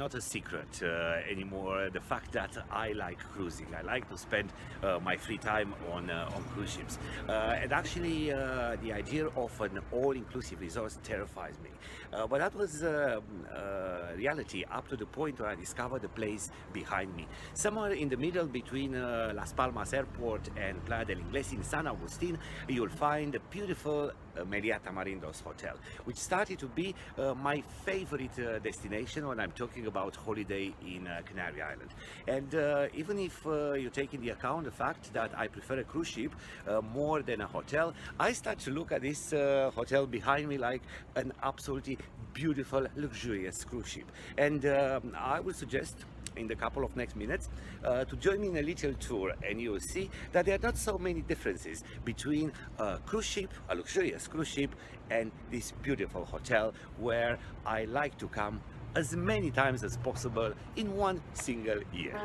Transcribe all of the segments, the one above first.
not a secret anymore, the fact that I like cruising. I like to spend my free time on cruise ships. And actually, the idea of an all-inclusive resort terrifies me. But that was reality up to the point where I discovered the place behind me. Somewhere in the middle between Las Palmas Airport and Playa del Ingles in San Agustin, you'll find the beautiful Meliá Tamarindos Hotel, which started to be my favorite destination when I'm talking about holiday in Canary Island. And even if you take into account the fact that I prefer a cruise ship more than a hotel, I start to look at this hotel behind me like an absolutely beautiful, luxurious cruise ship. And I will suggest in the couple of next minutes to join me in a little tour, and you will see that there are not so many differences between a cruise ship, a luxurious cruise ship, and this beautiful hotel where I like to come as many times as possible in one single year.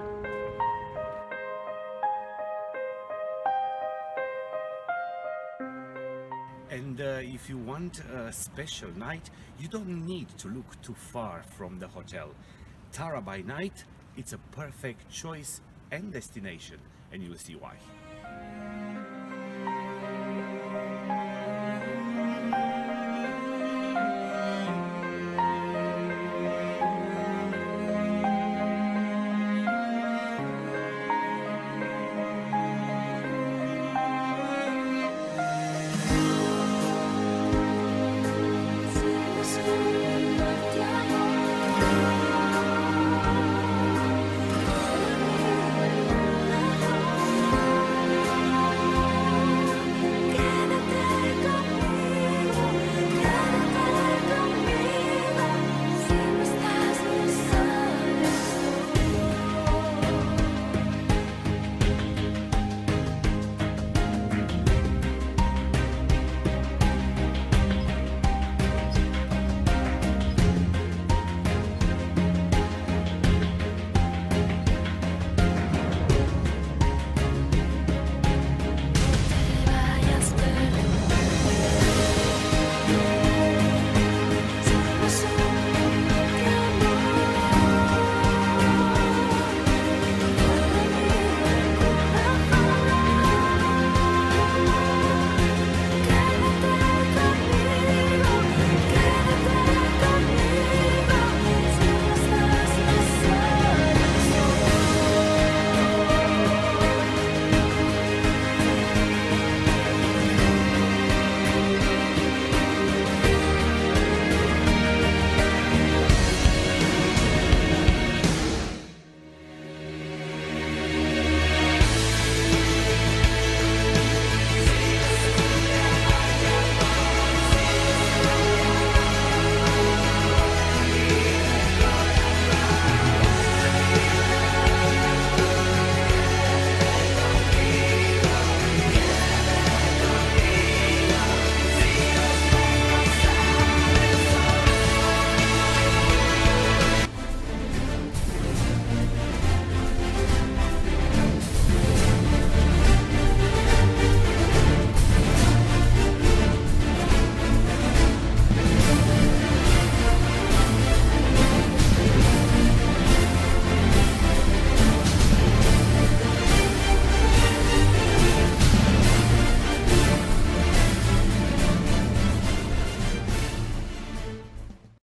And if you want a special night, you don't need to look too far from the hotel. Tara by night, it's a perfect choice and destination, and you'll see why.